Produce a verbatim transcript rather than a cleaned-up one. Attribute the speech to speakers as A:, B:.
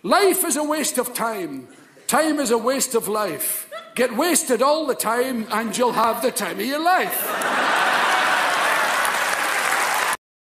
A: Life is a waste of time. Time is a waste of life. Get wasted all the time and you'll have the time of your life.